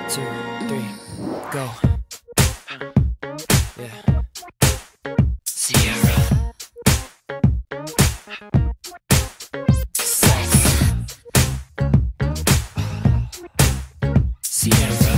2, 3, go. Yeah. Sierra. Sex. Sierra.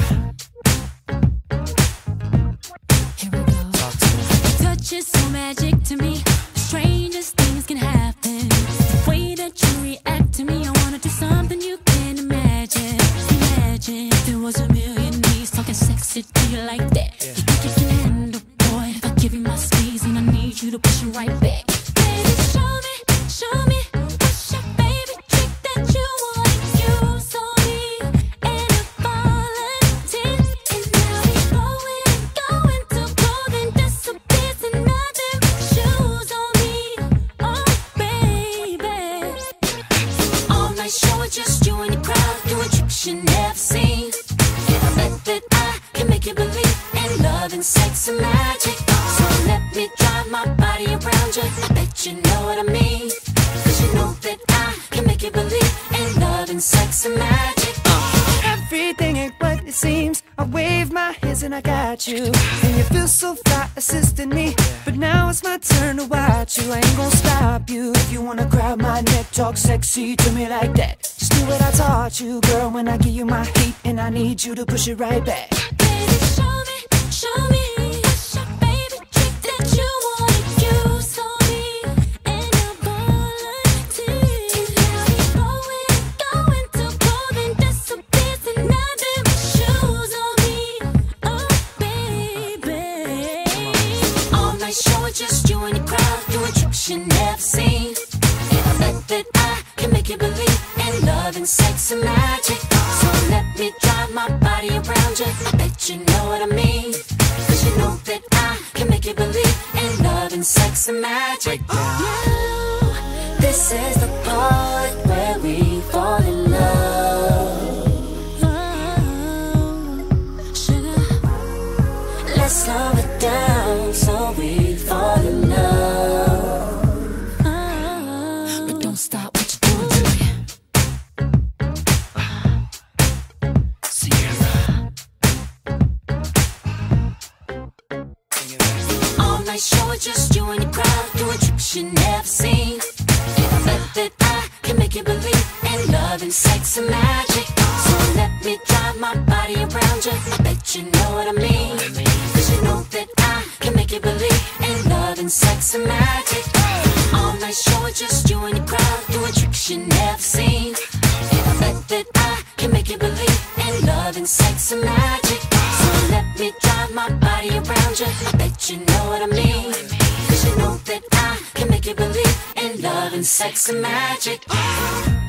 Here we go. Talk to me. Touch is so magic to me. The strangest things can happen. The way that you react to me, I wanna do something you can't imagine. Imagine if there was a million knees talking sexy to you like that. Yeah. You think you can handle, boy? If I give you my squeeze and I need you to push it right back. Baby, show me, what's your favorite trick that you wanna use on me? And a volunteer, and now we going to clothing disappears and nothing but shoes on me. Oh, baby. All night show it just you and the crowd doing tricks you never seen. And I bet that I can make you believe in love and sex and magic. So let me drive my body around you. I bet you know what I mean. Cause you know that I can make you believe in love and sex and magic. Everything ain't what it seems. I wave my hands and I got you. And you feel so fly assisting me. But now it's my turn to watch you. I ain't gonna stop you. If you wanna grab my neck, talk sexy to me like that. Just do what I taught you, girl, when I give you my heat. And I need you to push it right back. Baby, show me, what's your favorite trick that you wanna use on me? And a volunteer. Now we going to clothing disappears and nothing but shoes on me. Oh, baby. All night show it just you and the crowd doing tricks you never seen. And I bet that I can make you believe in love and sex and magic. So let me drive my body around you. I bet you know what I mean. Cause you know that I can make you believe in love and sex and magic. This is the part where we fall in love. Sugar, let's slow it down so we fall in love. But don't stop what you're doing to me. Sierra. All night show it just you and the crowd doing tricks you never seen. And I bet that I can make you believe in love and sex and magic. So let me drive my body around you. I bet you know what I mean. Cause you know that I can make you believe in love and sex and magic. All night show it just you and the crowd doing tricks you never seen. And I bet that I can make you believe in love and sex and magic. So let me drive my body around you. I bet you know what I mean. Cause you know that I can make you believe in love and sex and magic.